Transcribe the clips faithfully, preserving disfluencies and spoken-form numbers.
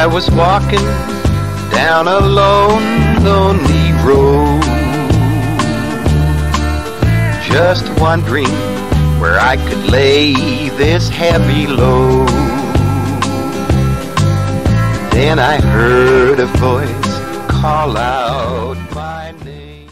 I was walking down a lone, lonely road, just wondering where I could lay this heavy load. Then I heard a voice call out my name.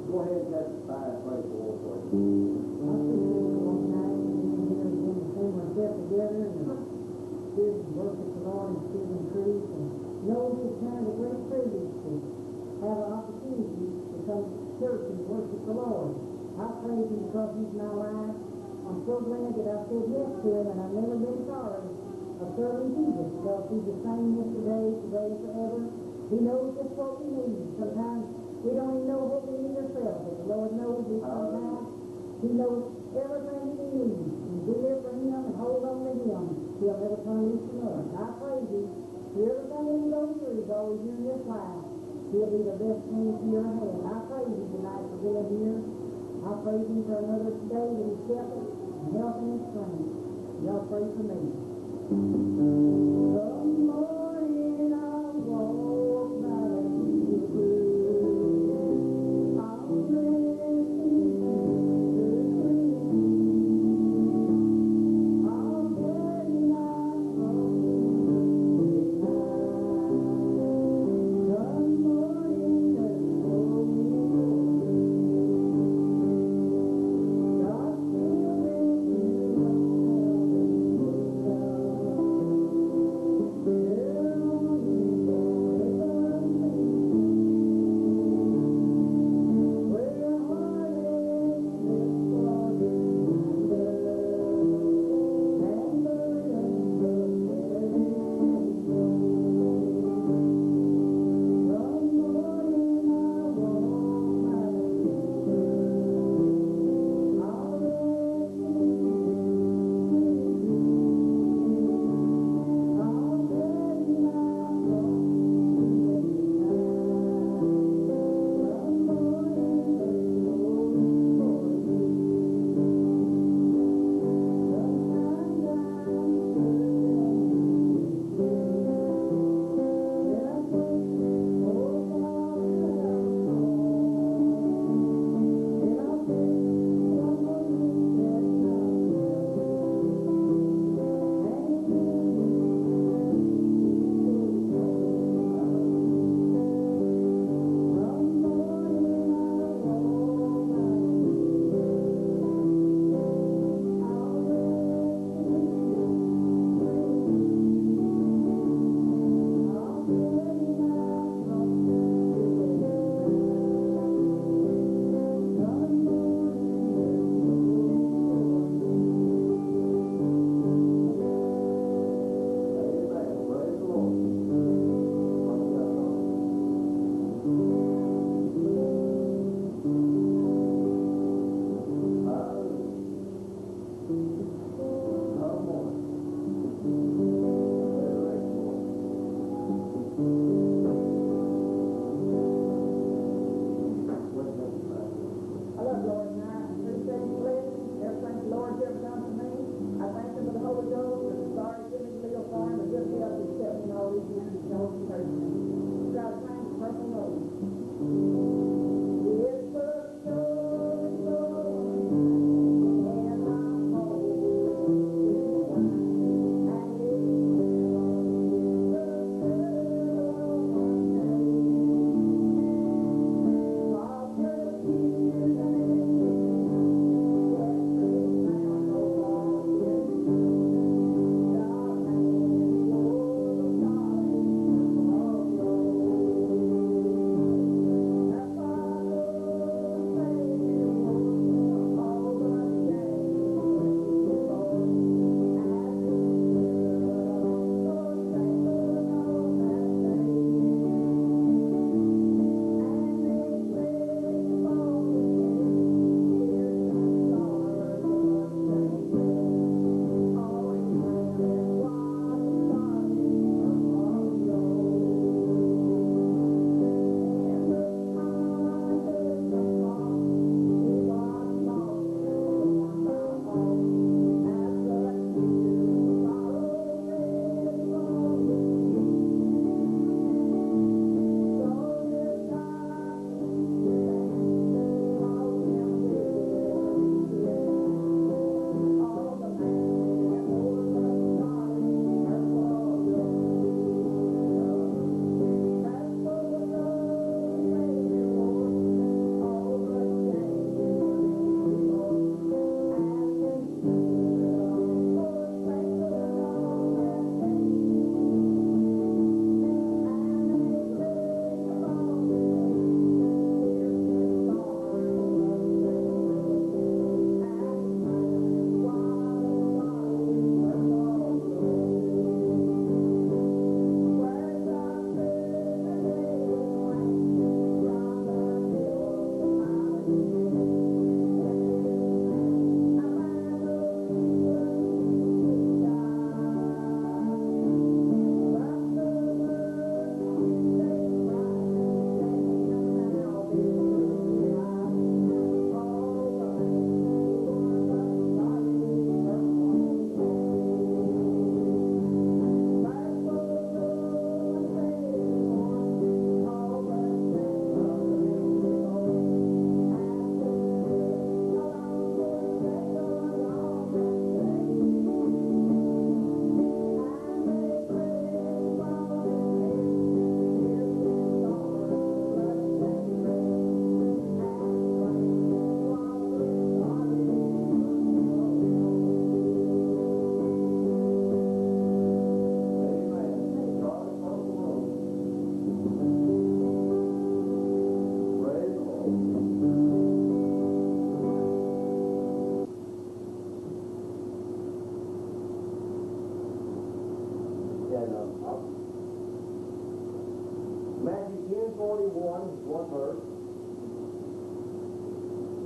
Go ahead and testify and pray for us, Lord. I think this one night we can hear again the same ourselves together and spirit and worship the Lord in spirit and truth, and know it's kind of a great privilege to have an opportunity to come to church and worship the Lord. I praise Him because He's my life. I'm so glad that I said yes to Him, and I've never been sorry of serving Jesus, because He's the same yesterday, today, forever. He knows just what we need. Sometimes we don't even know what we need ourselves, but the Lord knows it sometimes. He knows everything that we need. And we live for Him and hold on to Him. He'll never turn loose from us. I praise Him. Through everything we go through, He's always here in this life. He'll be the best thing to your hand. I praise Him tonight for being here. I praise Him for another day that He's kept us and health and strength. Y'all pray for me. Some morning I'll walk by the river. I'll rest in the green. I'll get my home tonight. Some morning there's no God will bring you home.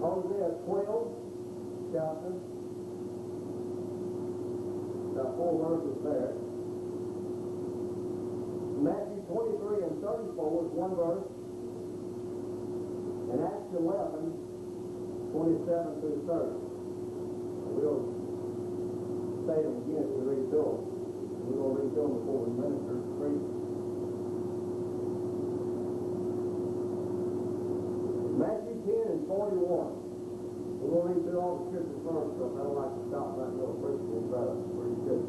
Hosea twelve, chapter. Got four verses there. Matthew twenty-three and thirty-four is one verse. And Acts eleven, twenty-seven through thirty. We'll say them again as we read through them. We're going to read through them before we minister to preach. Matthew ten and forty-one. We're going to read through all the scriptures first, because I don't like to stop that little preaching and try to preach good.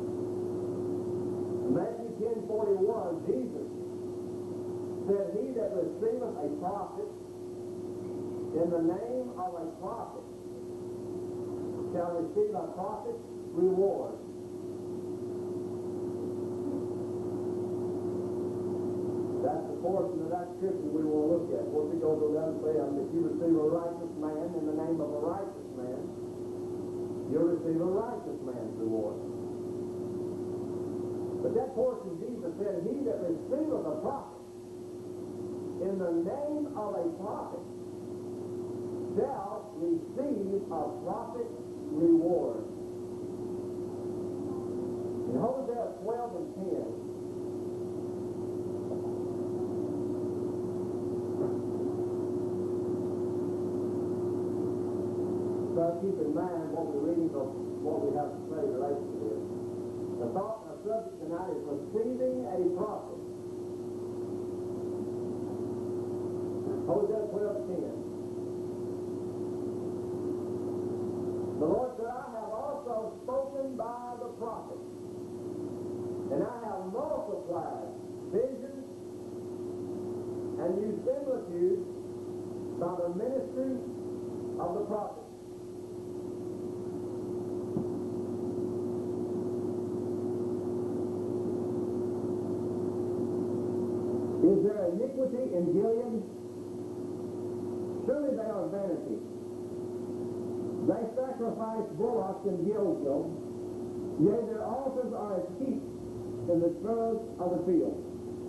Matthew ten forty-one, Jesus said, "He that receiveth a prophet in the name of a prophet shall receive a prophet's reward." That's the portion of that scripture we want to look at. Once it goes on down and say, if you receive a righteous man in the name of a righteous man, you'll receive a righteous man's reward. But that portion, Jesus said, "He that receiveth a prophet in the name of a prophet shall receive a prophet's reward." In Hosea twelve and ten, so keep in mind what we're reading, of what we have to say related to this. The thought and the subject tonight is receiving a prophet. Hosea twelve and ten. The Lord said, "I have also spoken by the prophet, and I have multiplied visions and used similitudes by the ministry of the prophet." Is there iniquity in Gilead? Surely they are vanity. They sacrifice bullocks in Gilgal, yea, their altars are as heaps in the shrubs of the field.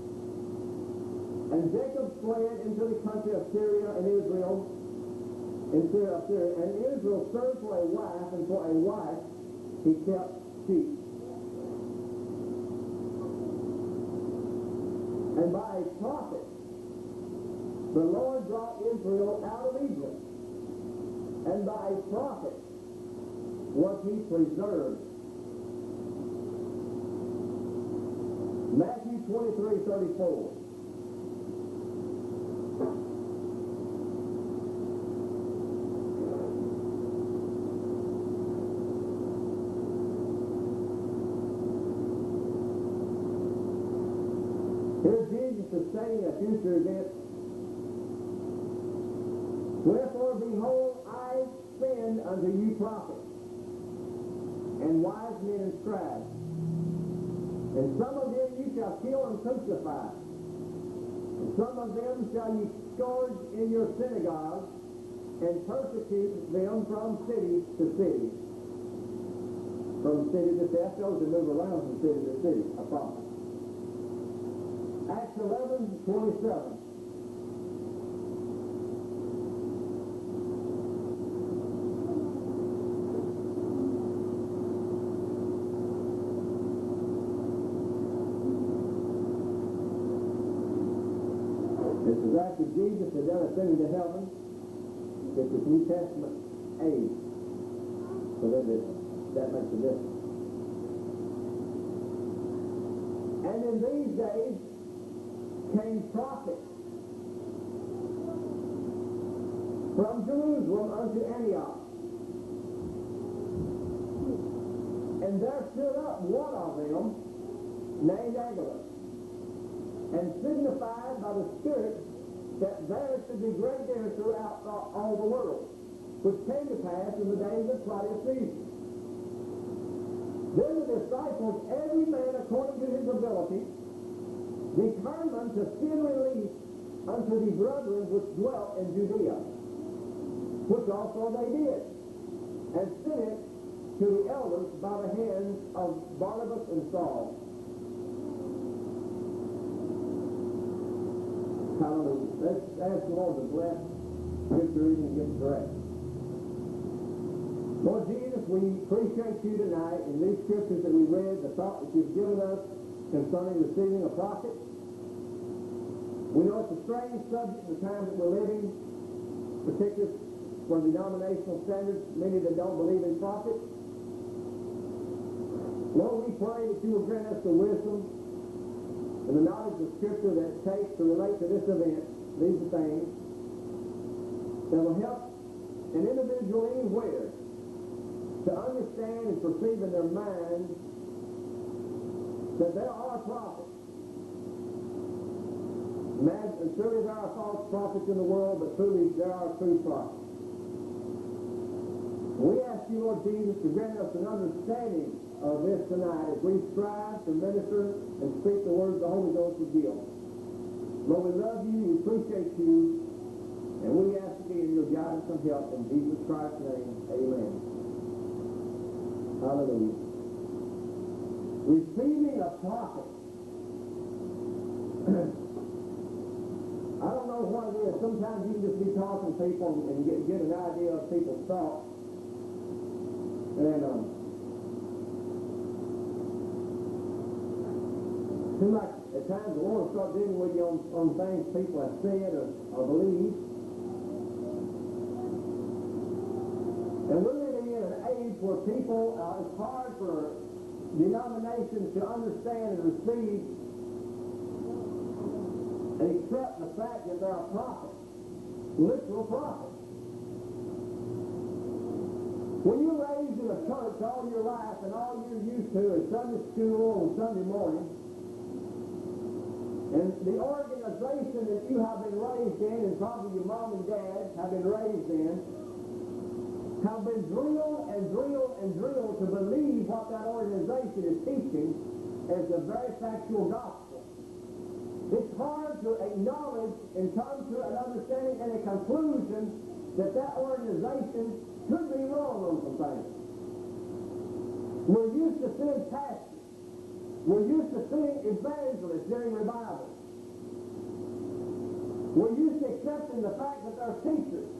And Jacob fled into the country of Syria and Israel, in Syria of Syria, and Israel served for a wife, and for a wife he kept sheep. And by a prophet, the Lord brought Israel out of Egypt, and by a prophet was he preserved. Matthew twenty-three thirty-four. Here Jesus is saying a future event. "Wherefore, behold, I send unto you prophets, and wise men and scribes. And some of them you shall kill and crucify, and some of them shall you scourge in your synagogues, and persecute them from city to city." From city to city. That shows they move around from city to city, a prophet. Acts eleven twenty-seven. This is after Jesus had done ascending to heaven. This is New Testament age. So that, is, that makes a difference. And in these days came prophets from Jerusalem unto Antioch. And there stood up one of them, named Agabus, and signified by the Spirit that there should be great dinner throughout all the world, which came to pass in the days of Claudius Caesar. Then the disciples, every man according to his ability, determined to send relief unto the brethren which dwelt in Judea, which also they did, and sent it to the elders by the hands of Barnabas and Saul. Hallelujah. Let's ask the Lord to bless scripture reading gets correct. Lord Jesus, we appreciate you tonight in these scriptures that we read, the thought that you've given us concerning receiving a prophet. We know it's a strange subject in the time that we're living, particularly from denominational standards, many that don't believe in prophets. Lord, we pray that you will grant us the wisdom and the knowledge of Scripture that it takes to relate to this event, these things, that will help an individual anywhere to understand and perceive in their mind that there are prophets. Imagine, surely there are false prophets in the world, but truly there are true prophets. We ask you, Lord Jesus, to grant us an understanding of this tonight as we strive to minister and speak the words the Holy Ghost will give. Lord, we love you, we appreciate you, and we ask again your guidance and help in Jesus Christ's name. Amen. Hallelujah. Receiving a prophet. I don't know what it is. Sometimes you can just be talking to people and get, get an idea of people's thoughts. And um, it seems like at times the Lord will start dealing with you on, on things people have said or, or believed. And we're living in an age where people, uh, it's hard for denominations to understand and receive and accept the fact that there are prophets, literal prophets. When you're raised in a church all your life and all you're used to is Sunday school on Sunday morning, and the organization that you have been raised in, and probably your mom and dad have been raised in, have been drilled and drilled and drilled to believe what that organization is teaching as the very factual gospel. It's hard to acknowledge and come to an understanding and a conclusion that that organization could be wrong on some things. We're used to seeing pastors. We're used to seeing evangelists during revival. We're used to accepting the fact that they're teachers.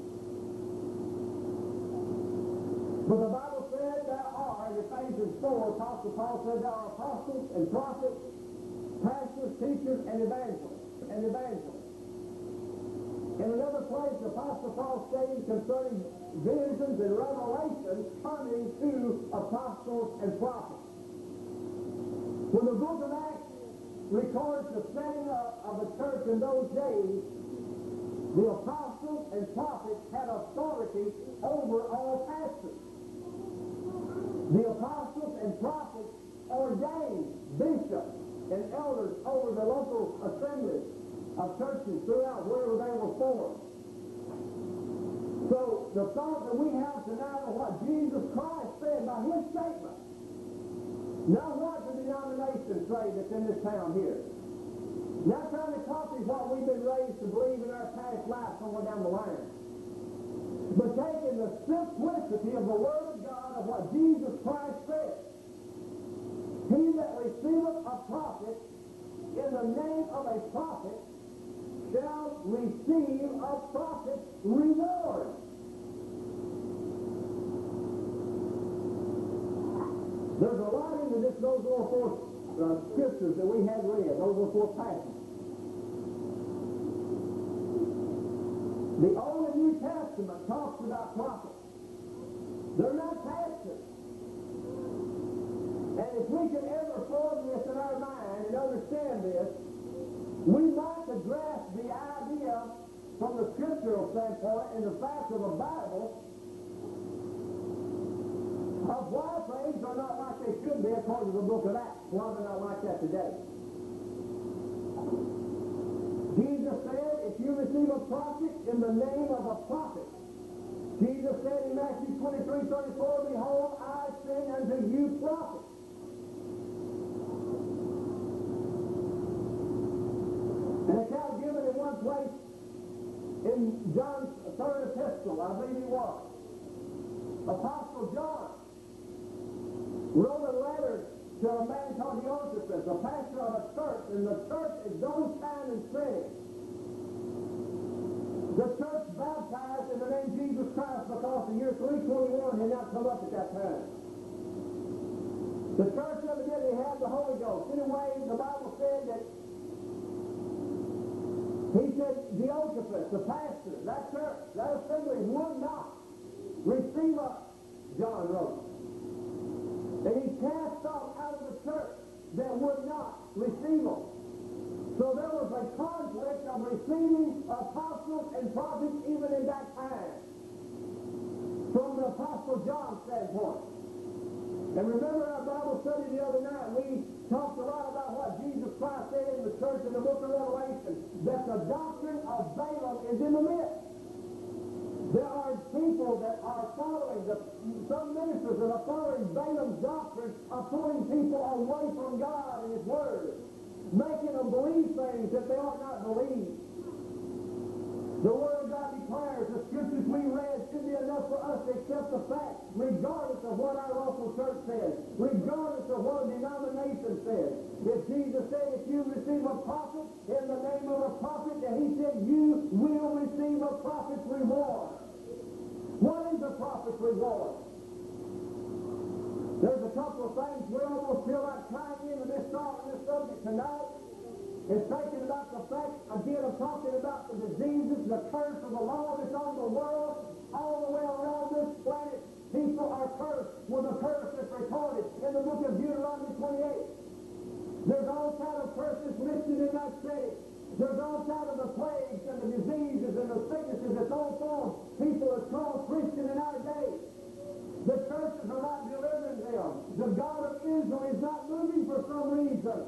But the Bible said there are, in Ephesians four, Apostle Paul said there are apostles and prophets, pastors, teachers, and evangelists. And evangelists. In another place, the Apostle Paul stated concerning visions and revelations coming to apostles and prophets. When the book of Acts records the setting up of the church in those days, the apostles and prophets had authority over all pastors. The apostles and prophets ordained bishops and elders over the local assemblies of churches throughout wherever they were formed. So the thought that we have tonight of what Jesus Christ said by his statement, not what the denominations say that's in this town here. Not trying to copy what we've been raised to believe in our past life somewhere down the line. But taking the simplicity of the Word of God of what Jesus Christ said. He that receiveth a prophet in the name of a prophet shall receive a prophet's reward. There's a lot into this, those little four uh, scriptures that we had read, those little four passages. The Old and New Testament talks about prophets. They're not pastors. And if we can ever form this in our mind and understand this, we might grasp the idea from the scriptural standpoint and the fact of the Bible of why things are not like they should be according to the book of Acts. Why they're not like that today. Jesus said, if you receive a prophet in the name of a prophet, Jesus said in Matthew twenty-three thirty-four, behold, I send unto you prophets. An account given in one place in John's third epistle, I believe it was. Apostle John wrote a letter to a man called Diotrephes, a pastor of a church, and the church is those time and setting. The church baptized in the name of Jesus Christ because the year three twenty-one had not come up at that time. The church evidently had the Holy Ghost. Anyway, the Bible said that he said Diotrephes, the pastor, that church, that assembly would not receive us, John wrote. And he cast off out of the church that would not receive them. So there was a conflict of receiving apostles and prophets even in that time, from the Apostle John's standpoint. And remember our Bible study the other night, we talked a lot about what Jesus Christ said in the church in the book of Revelation, that the doctrine of Balaam is in the midst. There are people that are following, the, some ministers that are following Balaam's doctrine are pulling people away from God and His Word, making them believe things that they ought not believe. The Word of God declares the scriptures we read should be enough for us to accept the fact, regardless of what our local church says, regardless of what a denomination says. If Jesus said, if you receive a prophet in the name of a prophet, then He said, you will receive a prophet's reward. What is a prophet's reward? There's a couple of things we almost feel like tying into this thought and this subject tonight. It's thinking about the fact, again, of talking about the diseases, the curse of the law that's on the world, all the way around this planet. People are cursed with a curse that's recorded in the book of Deuteronomy twenty-eight. There's all kinds of curses listed in that city. There's all kinds of the plagues and the diseases and the sicknesses that's all formed. People are called Christian in our day. The churches are not delivering them. The God of Israel is not moving for some reason.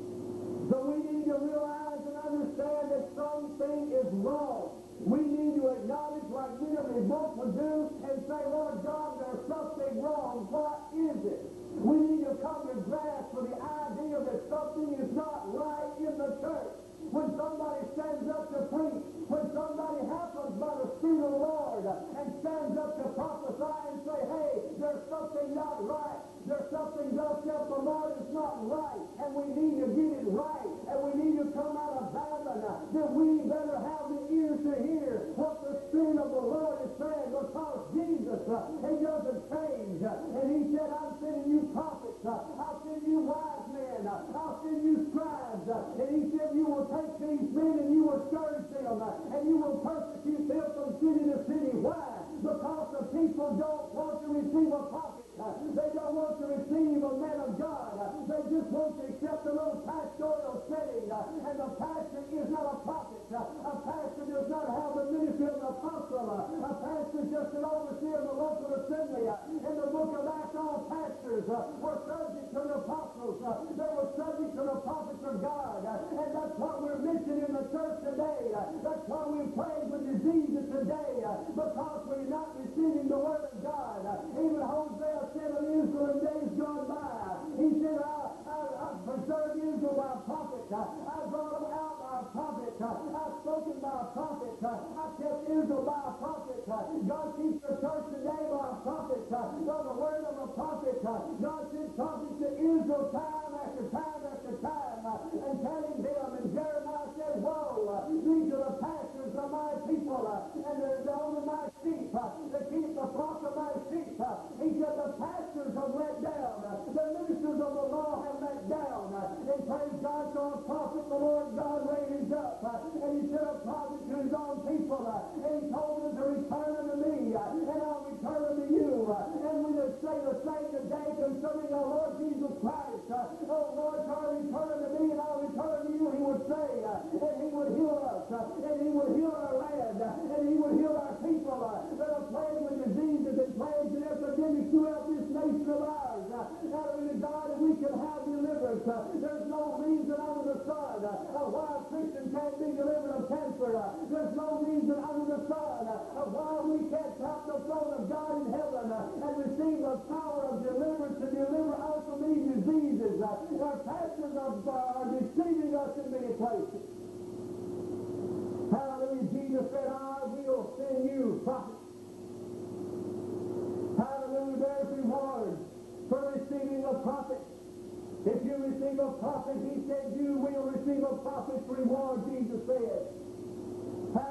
So we need to realize and understand that something is wrong. We need to acknowledge, like many of the books would do, and say, Lord God, there's something wrong. What is it? We need to come to grasp with the idea that something is not right in the church. When somebody stands up to preach, when somebody happens by the Spirit of the Lord and stands up to prophesy and say, hey, there's something not right. There's something thus saith the Lord is not right, and we need to get it right, and we need to come out of Babylon. That we better have the ears to hear what the Spirit of the Lord is saying, because Jesus, uh, He doesn't change. And He said, I'm sending you prophets, uh, I'll send you wise men, uh, I'll send you scribes, uh, and He said, you will take these men and you will scourge them, uh, and you will persecute them from city to city. Why? Because the people don't want to receive a prophet. Uh, they don't want to receive a man of God. Uh, they just want to accept a little pastoral setting. Uh, and the pastor is not a prophet. Uh, a pastor does not have the ministry of an apostle. Uh, a pastor is just an overseer of the local assembly. Uh, in the book of Acts, all pastors uh, were subject to the apostles. Uh, they were subject to the prophets of God. Uh, and that's what we're missing in the church today. Uh, that's why we're plagued with diseases today. Uh, because we're not receiving the Word of God. Uh, even Hosea said of Israel in days gone by, he said, I, I, I preserved Israel by a prophet. I, I brought them out by a prophet. I, I've spoken by a prophet. I, I kept Israel by a prophet. God keeps the church today by a prophet. By the word of a prophet. God sent prophets to Israel time after time after time, and telling them, and Jeremiah said, woe, these are the pastors of my people, and they're over my sheep. They keep the flock of my sheep. He said, the pastors have let down. The ministers of the law have let down. And praise God for a prophet, the Lord God raised up. And he sent a prophet to his own people. And he told them to return unto me, and I'll return unto you. And we would say the same today concerning our Lord Jesus Christ. Oh Lord, God, return unto me, and I'll return unto you, he would say. And he would heal us. And he would heal our land. And he would heal our people that are plagued with diseases and plagues and epidemics throughout this nation of ours. Hallelujah, God, and we can have deliverance. There's no reason under the sun why a Christian can't be delivered of cancer. There's no reason under the sun why we can't tap the throne of God in heaven and receive the power of deliverance to deliver us from these diseases. Our pastors are, are deceiving us in many places. Hallelujah, Jesus said, I will send you prophets. Hallelujah, there's reward for receiving a prophet. If you receive a prophet, he said, you will receive a prophet's reward, Jesus said. Hallelujah,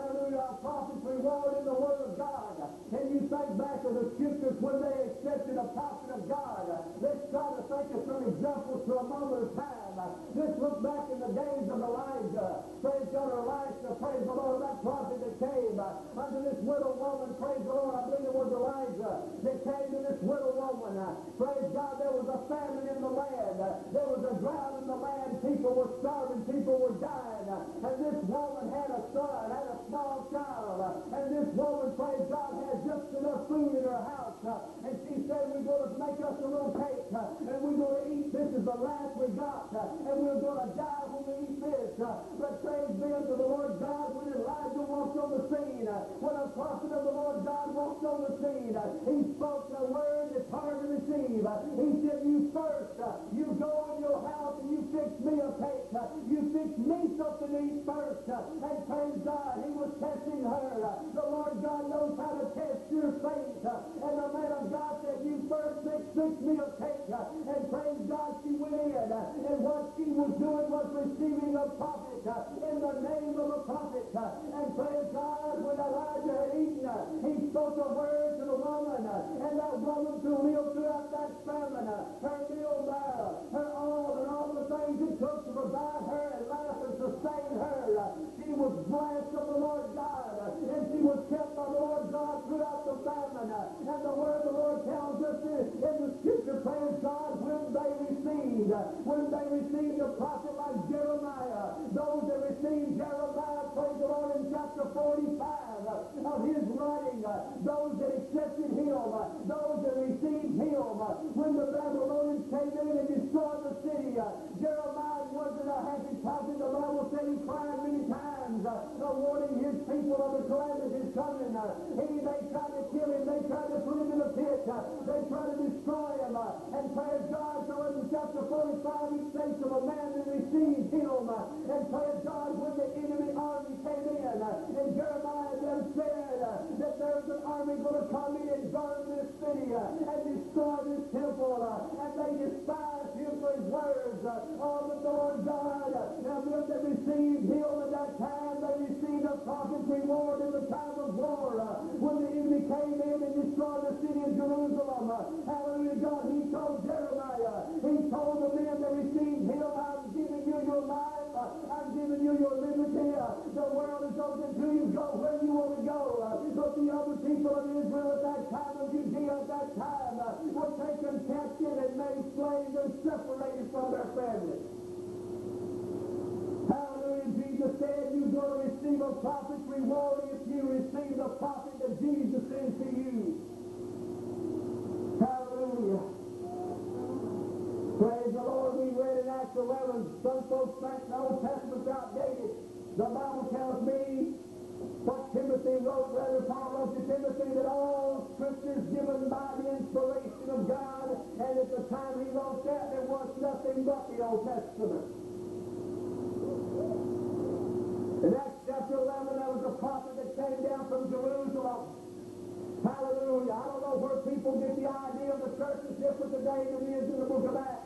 our prophet's reward in the Word of God. And you think back to the Scriptures when they accepted a prophet of God. Let's try to think of some examples for a moment of time. Let's look back in the days of Elijah. Praise God, or Elisha, praise the Lord, that prophet that came unto this widow woman, praise the Lord, I believe it was Elijah, that came to this widow woman. Praise God, there was a famine in the land. There was a drought in the land. People were starving. People were dying. And this woman had a son, had a small child. And this woman, praise God, had just enough food in her house. And she said, we're going to make us a little cake. And we're going to eat. This is the last we got. And we're going to die when we eat this. But praise be unto the Lord God, when Elijah walked on the scene, when a prophet of the Lord God walked on the scene, he spoke a word that's hard to receive. He said, you first, you go in your house and you fix me a cake. You fix me something to eat first. And praise God, he was testing her. The Lord God knows how to test your faith. And the man of God said, you first fix, fix me a cake. And praise God, she went in. And what she was doing was receiving a prophet in the name of a prophet. And praise God, when Elijah had eaten, he spoke a word to the woman. And that woman to live throughout that famine. Her meal there, her all, and all the things it took to provide her and laugh and sustain her. She was blessed of the Lord God. And she was kept by the Lord God throughout the famine. And the word of the Lord tells us in the Scripture, praise God, when they received, when they received a prophet like Jeremiah, those that received Jeremiah, praise the Lord, in chapter forty-five of his writing, those that accepted him, those that received him, when the Babylonians came in and destroyed the city, Jeremiah wasn't a happy prophet. The Bible said he cried many times, warning his people of the calamities coming. He, they tried to kill him. They tried to put him in a pit. They tried to destroy him. And praise God, so in chapter forty-five, he states of a man that received him. And praise God, when the enemy army came in, and Jeremiah then said that there's an army going to come in and burn this city and destroy this temple. And they despised him for his words. Oh, but the Lord God, now them that received him at that time, they received a prophet's reward in the time of war. When the enemy came in and destroyed the city of Jerusalem, hallelujah, God, he told Jeremiah, he told the men that received him, I'm giving you your life, I'm giving you your liberty, the world is open to you, go where you want to go. But the other people of Israel at that time, of Judea at that time, were taken captive and made slaves and separated from their families. Hallelujah. Jesus said you're going to receive a prophet's reward if you receive the prophet that Jesus sends to you. Hallelujah. Praise the Lord. We read in Acts eleven, some folks think the Old Testament's outdated. The Bible tells me what Timothy wrote, rather Paul wrote to Timothy, that all Scripture is given by the inspiration of God, and at the time he wrote that, there was nothing but the Old Testament. In Acts chapter eleven, there was a prophet that came down from Jerusalem. Hallelujah. I don't know where people get the idea of the church is different today than it is in the book of Acts.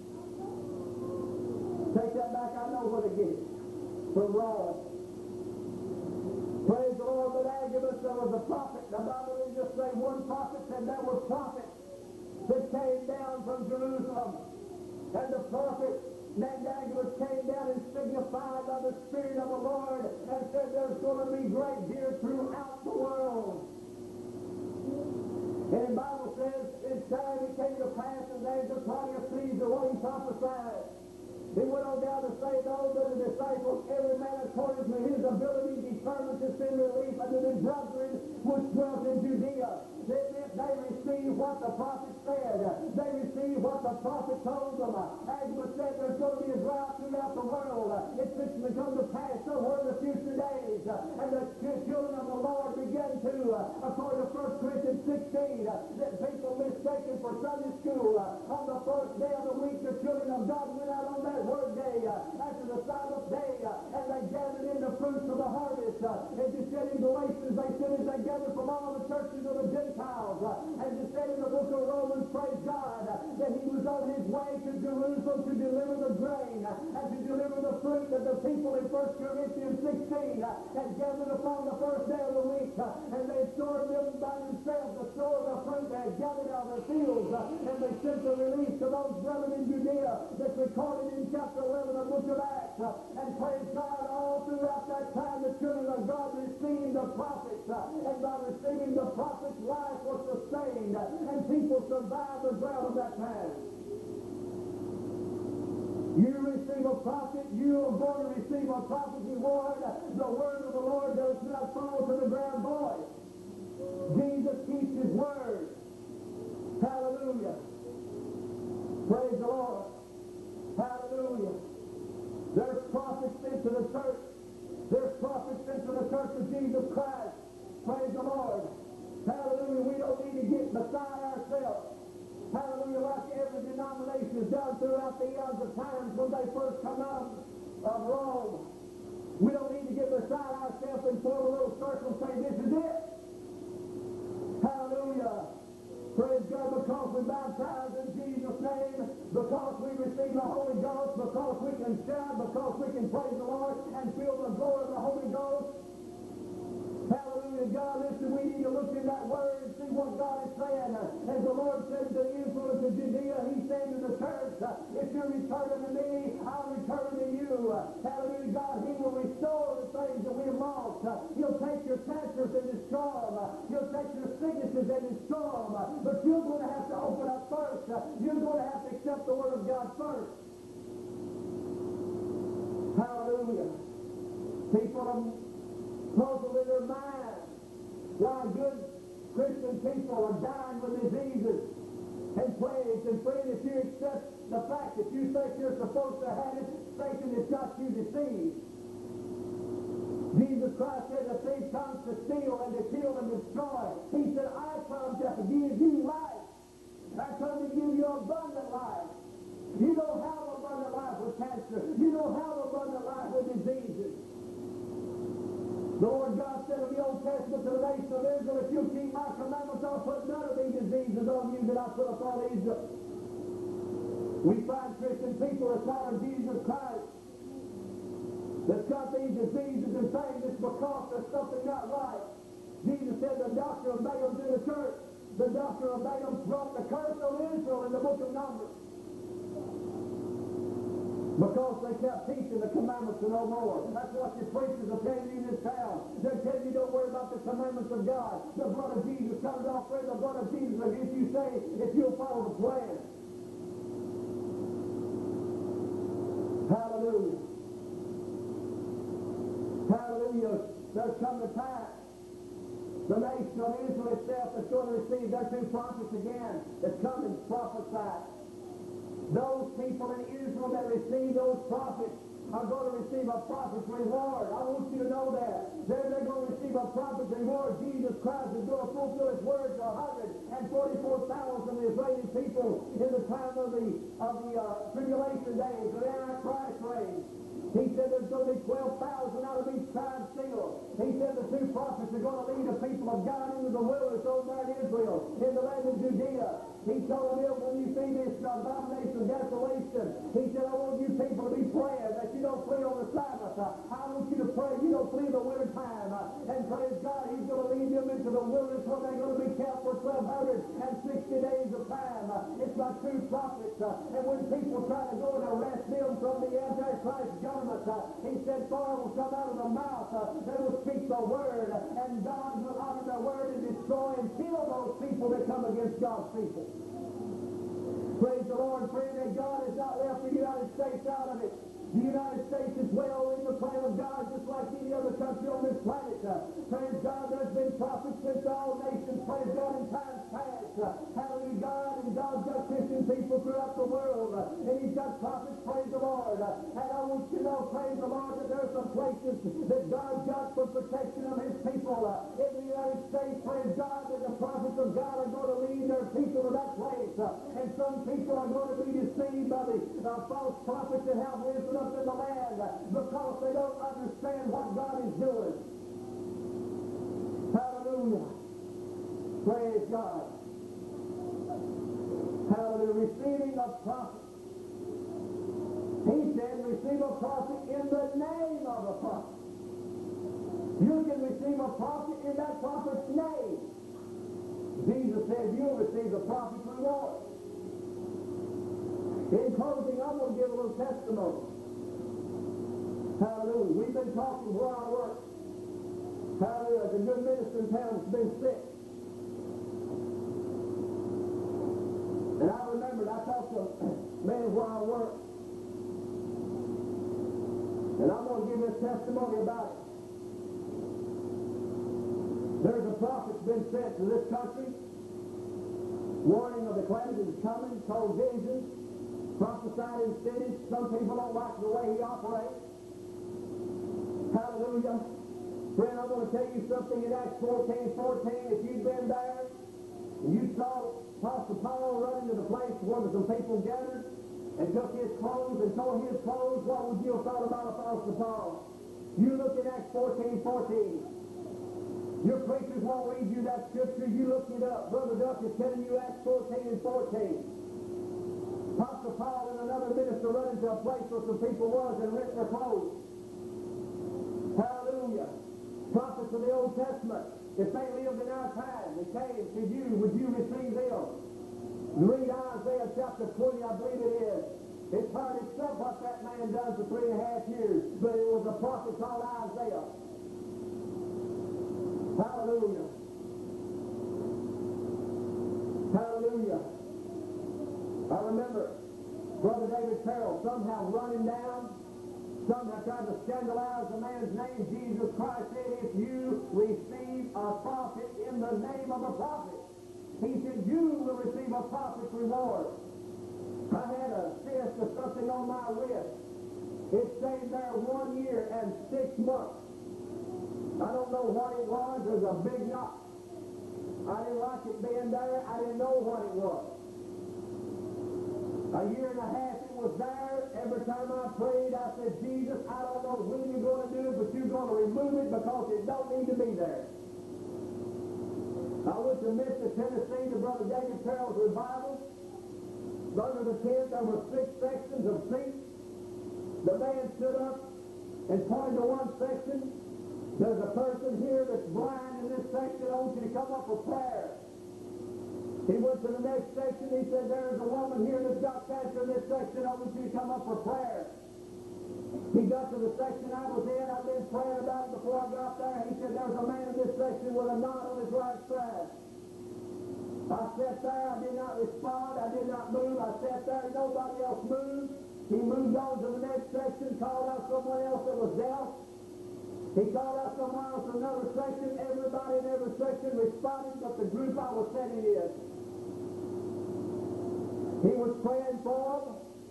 Take that back, I know where to get it. From Rome. Praise the Lord, but Agabus, there was a prophet. The Bible didn't just say one prophet, said there were prophets that came down from Jerusalem. And the prophet named Agabus came down and signified by the Spirit of the Lord and said there's going to be great here throughout the world. And the Bible says, in time it came to pass in the days of Claudius Caesar what he prophesied. He went on down to say, those of the disciples, every man according to his ability, determined to send relief unto the brethren which dwelt in Judea. They, they received what the prophet said. They received what the prophet told them. Agabus said there's going to be a drought throughout the world. It's fixing to come to pass somewhere in the future days. And the children of the Lord began to, according to First Corinthians sixteen, that people mistaken for Sunday school. On the first day of the week, the children of God went out on that word day after the Sabbath day, and they gathered in the fruits of the harvest. And just said in Galatians, they said as they gathered from all the churches of the Gentiles, and just said in the book of Romans, praise God, that he was on his way to Jerusalem to deliver the grain and to deliver the fruit fruit that the people in First Corinthians sixteen uh, had gathered upon the first day of the week, uh, and they stored them by themselves, the store of the fruit they had gathered out of their fields, uh, and they sent the relief to those brethren in Judea that's recorded in chapter eleven of the book of Acts. Uh, and praise God, all throughout that time the children of God received the prophets, uh, and by receiving the prophets, life was sustained, uh, and people survived the drought of that time. You receive a prophet, you are going to receive a prophecy word. The word of the Lord does not fall to the ground void. Jesus keeps his word. Hallelujah. Praise the Lord. Hallelujah. There's prophets sent to the church. There's prophets sent to the church of Jesus Christ. Praise the Lord. Hallelujah. We don't need to get beside ourselves. Hallelujah, like every denomination has done throughout the eons of times when they first come out of Rome. We don't need to get beside ourselves and form a little circle and say, this is it. Hallelujah. Praise God, because we baptize in Jesus' name, because we receive the Holy Ghost, because we can shout, because we can praise the Lord and feel the glory of the Holy Ghost. Hallelujah, God, listen, we need to look in that word and see what God is saying. As the Lord said to Israel and to Judea, he said to the church, if you return unto me, I'll return to you. Hallelujah, God, he will restore the things that we have lost. He'll take your cancers and destroy them. He'll take your sicknesses and destroy them. But you're going to have to open up first. You're going to have to accept the word of God first. Hallelujah. People are puzzled in their mind why good Christian people are dying with diseases and plagues, and friend, if you accept the fact that you think you're supposed to have it, Satan has got you deceived. Jesus Christ said the thief comes to steal and to kill and destroy. He said, I come to give you life. I come to give you abundant life. You don't have abundant life with cancer. You don't have abundant life with diseases. The Lord God said in the Old Testament to the nation of Israel, if you keep my commandments, I'll put none of these diseases on you that I put upon Egypt. We find Christian people that follow Jesus Christ that's got these diseases and things. It's because there's something not right. Jesus said the doctor of Balaam in the church. The doctor of Balaam brought the curse on Israel in the book of Numbers. Because they kept teaching the commandments and no more. That's what your preachers are telling you in this town. They're telling you don't worry about the commandments of God. The blood of Jesus comes off there. The blood of Jesus, if you say, if you'll follow the plan. Hallelujah. Hallelujah. There's come the time. The nation of Israel itself is going to receive their two prophets again that come and prophesy. Those people in Israel that receive those prophets are going to receive a prophet's reward. I want you to know that. They're, they're going to receive a prophet's reward. Jesus Christ is going to fulfill his word to one hundred forty-four thousand Israeli people in the time of the, of the uh, tribulation days, the Antichrist reign. He said there's going to be twelve thousand out of each tribe still. He said the two prophets are going to lead the people of God into the wilderness over there in Israel, in the land of Judea. He told them, when you see this abomination of desolation, he said, I want you people to be praying that you don't flee on the Sabbath. I want you to pray you don't flee in the winter time. And praise God, he's going to lead them into the wilderness where they're going to be kept for twelve sixty days of time. It's my two prophets. And when people try to go and arrest them from the Antichrist government, he said, fire will come out of the mouth. They will speak the word. And God will honor their word and destroy and kill those people that come against God's people. Praise the Lord, friend, that God has not left the United States out of it. The United States is well in the plan of God, just like any other country on this planet. Uh, praise God, there's been prophets since all nations. Praise God, in times past. Uh, hallelujah, God, and God's got Christian people throughout the world. Uh, and he's got prophets, praise the Lord. Uh, and I want you to know, praise the Lord, that there are some places that God's got for protection of his people. Uh, in the United States, praise God, that the prophets of God are going to lead their people to that place. Uh, and some people are going to be deceived by the uh, false prophets that have risen up in the land because they don't understand what God is doing. Hallelujah. Praise God. Hallelujah. Receiving of prophets. He said, receive a prophet in the name of a prophet. You can receive a prophet in that prophet's name. Jesus said, you'll receive the prophet's reward. In closing, I'm going to give a little testimony. Hallelujah. We've been talking where I work. Hallelujah. There's a good minister in town that's been sick. And I remembered, I talked to a man where I work. And I'm going to give this testimony about it. There's a prophet that's been sent to this country, warning of the calamity that's coming, told visions, prophesied in cities. Some people don't like the way he operates. Hallelujah. Friend, I'm going to tell you something in Acts fourteen fourteen. If you'd been there, and you saw Apostle Paul running to the place where some people gathered and took his clothes and tore his clothes, what would you have thought about Apostle Paul? You look at Acts fourteen fourteen. Your preachers won't read you that scripture. You look it up. Brother Duck is telling you Acts fourteen and fourteen. Apostle Paul and another minister running to a place where some people was and ripped their clothes. Hallelujah. Prophets of the Old Testament, if they lived in our time and came to you, would you receive them? Read Isaiah chapter twenty, I believe it is. It's hard to accept what that man done for three and a half years, but it was a prophet called Isaiah. Hallelujah. Hallelujah. I remember Brother David Carroll somehow running down, somehow trying to scandalize the man's name. Jesus Christ said, if you receive a prophet in the name of a prophet, he said, you will receive a prophet's reward. I had a cyst or something on my wrist. It stayed there one year and six months. I don't know what it was. It was a big knot. I didn't like it being there. I didn't know what it was. A year and a half it was there. Every time I prayed, I said, Jesus, I don't know when you're going to do it, but you're going to remove it because it don't need to be there. I went to Memphis, Tennessee, to Brother David Carroll's revival. Under the tent, there were six sections of seats. The man stood up and pointed to one section. There's a person here that's blind in this section. I want you to come up for prayer. He went to the next section. He said, there's a woman here that's got cancer in this section. I want you to come up for prayer. He got to the section I was in. I'd been praying about it before I got there. He said, there's a man in this section with a knot on his right side. I sat there. I did not respond. I did not move. I sat there. Nobody else moved. He moved on to the next section, called out someone else that was deaf. He called out someone else in another section. Everybody in every section responded, but the group I was sitting in. He was praying for them.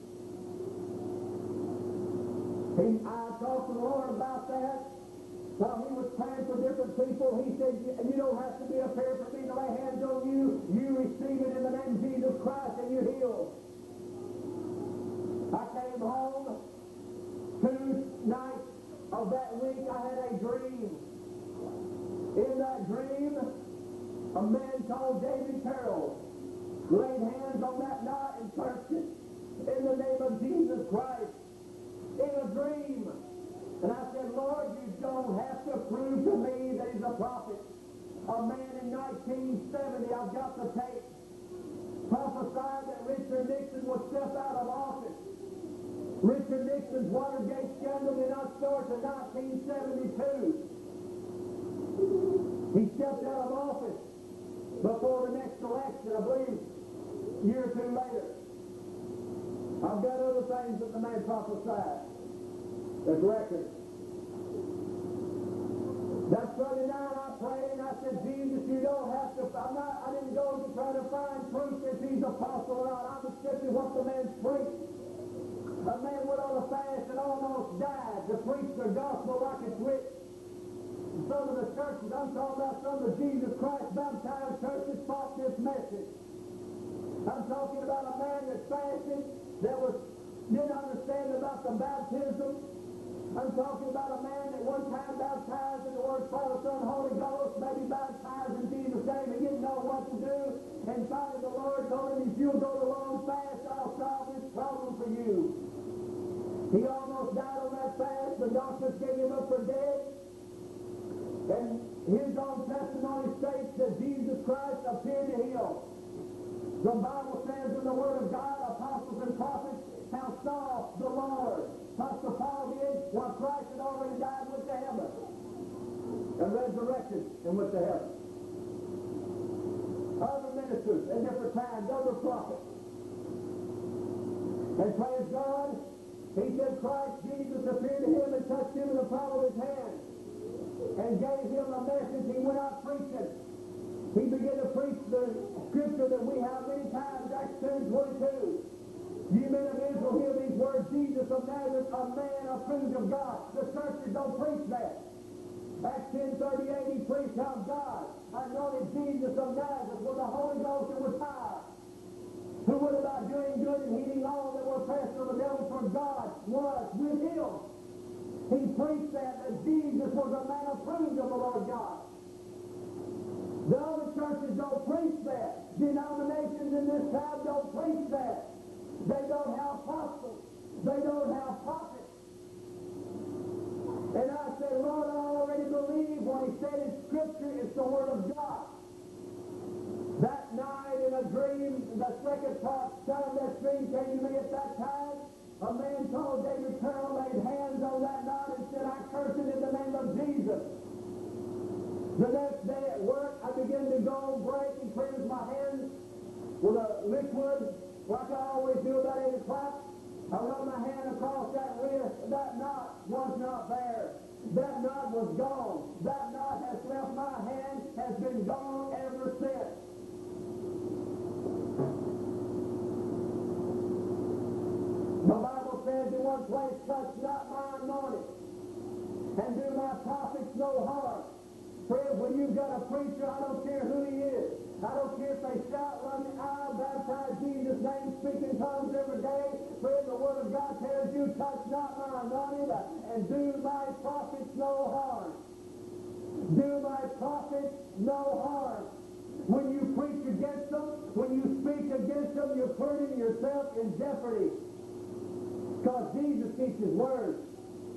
He, I talked to the Lord about that. While he was praying for different people, he said, you don't have to be up here for me to lay hands on you. You receive it in the name of Jesus Christ and you're healed. I came home. Two nights of that week, I had a dream. In that dream, a man called David Carroll laid hands on that knot and cursed it in the name of Jesus Christ. In a dream. And I said, Lord, you don't have to prove to me that he's a prophet. A man in nineteen seventy, I've got the tape, prophesied that Richard Nixon would step out of office. Richard Nixon's Watergate scandal did not start in nineteen seventy-two. He stepped out of office before the next election, I believe, a year or two later. I've got other things that the man prophesied. That's record. That Sunday night I prayed and I said, Jesus, you don't have to, I'm not, I didn't go to try to find proof if he's apostle or not. I'm accepting what the man's preached. A man went on a fast and almost died to preach the gospel like it's written. Some of the churches, I'm talking about some of the Jesus Christ baptized churches fought this message. I'm talking about a man that fasted, that was didn't understand about the baptism. I'm talking about a man that one time baptized in the Word, Father, Son, Holy Ghost, maybe baptized in Jesus' name, and didn't know what to do, and finally the Lord told him, if you'll go the long fast, I'll solve this problem for you. message and went to heaven. Other ministers at different times, other prophets. And praise God, he said Christ Jesus appeared to him and touched him in the palm of his hand and gave him a message. He went out preaching. He began to preach the scripture that we have many times, Acts ten twenty-two. You men of Israel, hear these words, Jesus of Nazareth, a man approved of God. The churches don't preach that. Acts ten thirty-eight, he preached how God anointed Jesus of Nazareth with the Holy Ghost and with fire, who went about doing good and healing all that were oppressed of the devil, for God was with him. He preached that, that Jesus was a man approved of the Lord God. The other churches don't preach that. Denominations in this town don't preach that. They don't have apostles. They don't have prophets. And I said, Lord, I already believe what he said in Scripture is the Word of God. That night in a dream, the second part of that dream came to me at that time. A man called David Carroll laid hands on that night and said, I curse it in the name of Jesus. The next day at work, I began to go break and cleanse my hands with a liquid, like I always do about eight o'clock. I run my hand across that wrist. That knot was not there. That knot was gone. That knot has left my hand, has been gone ever since. The Bible says in one place, touch not my anointed, and do my prophets no harm. Friends, when you've got a preacher, I don't care who he is. I don't care if they shout, run the aisle, baptize Jesus' name, speak in tongues every day. Friends, the Word of God tells you, touch not my anointed, and do my prophets no harm. Do my prophets no harm. When you preach against them, when you speak against them, you're putting yourself in jeopardy. Because Jesus keeps his word.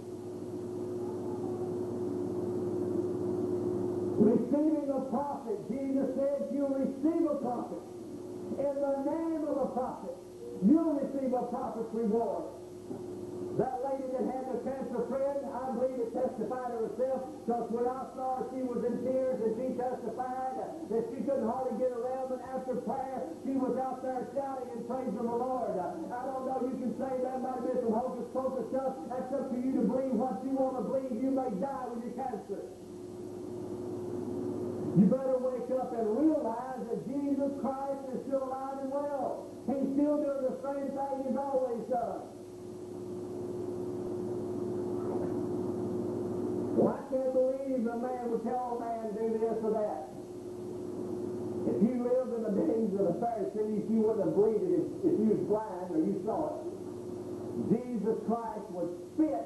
Receiving a prophet, Jesus said, you'll receive a prophet. In the name of a prophet, you'll receive a prophet's reward. That lady that had the cancer friend, I believe it testified of herself, because when I saw her, she was in tears, and she testified that she couldn't hardly get around, but after prayer, she was out there shouting and praising the Lord. I don't know, you can say that might have been some hocus pocus stuff. That's up to you to believe what you want to believe. You may die with your cancer. You better wake up and realize that Jesus Christ is still alive and well. He's still doing the same thing he's always done. Well, I can't believe a man would tell a man do this or that. If you lived in the days of the Pharisees, you wouldn't have believed it if, if you was blind or you saw it. Jesus Christ would spit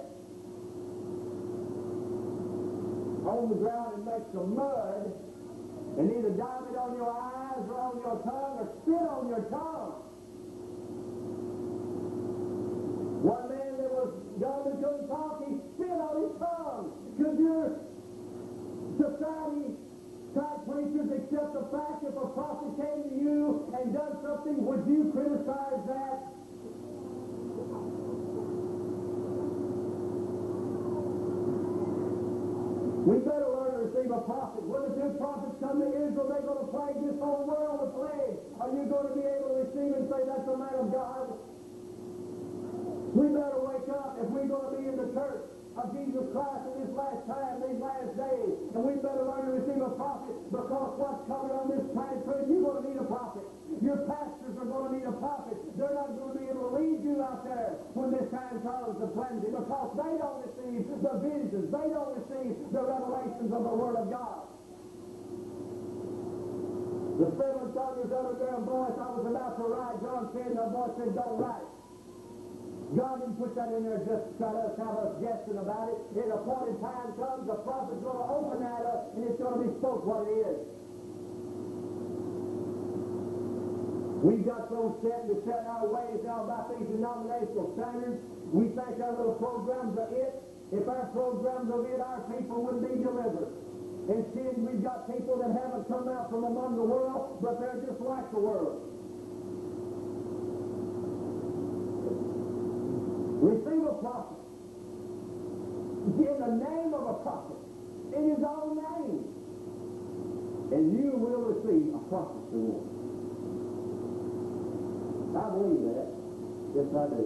on the ground and make some mud and either dab it on your eyes or on your tongue or spit on your tongue. One man that was young and couldn't talk, he spit on his tongue. Could your society type preachers accept the fact if a prophet came to you and done something, would you criticize that? We better learn to receive a prophet. When the two prophets come to Israel, they're going to plague this whole world with plagues. Are you going to be able to receive and say that's a man of God? We better wake up if we're going to be in the church of Jesus Christ in this last time, these last days. And we better learn to receive a prophet, because what's coming on this planet, you're going to need a prophet. Your pastors are going to need a prophet. They're not going to be able to lead you out there when this time comes to cleanse you, because they don't receive the visions. They don't receive the revelations of the Word of God. The seven thunders uttered their voice. I was about to write John ten, the voice said, don't write. God didn't put that in there just to try to have us guessing about it. In a appointed time comes, the prophet's going to open that up, and it's going to be spoke what it is. We've got so set to set our ways now about these denominational standards. We think our little programs are it. If our programs are it, our people wouldn't be delivered. Instead, we've got people that haven't come out from among the world, but they're just like the world. Receive a prophet. In the name of a prophet. In his own name. and you will receive a prophet's reward. I believe that. Yes, I do.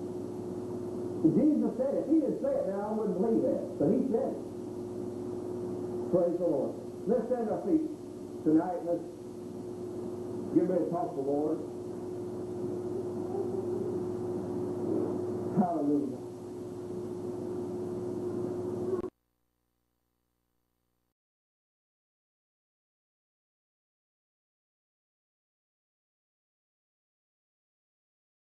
Jesus said it. If he didn't say it, now I wouldn't believe that. But he said it. Praise the Lord. Let's stand our feet tonight. Let's get ready to talk to the Lord. Hallelujah.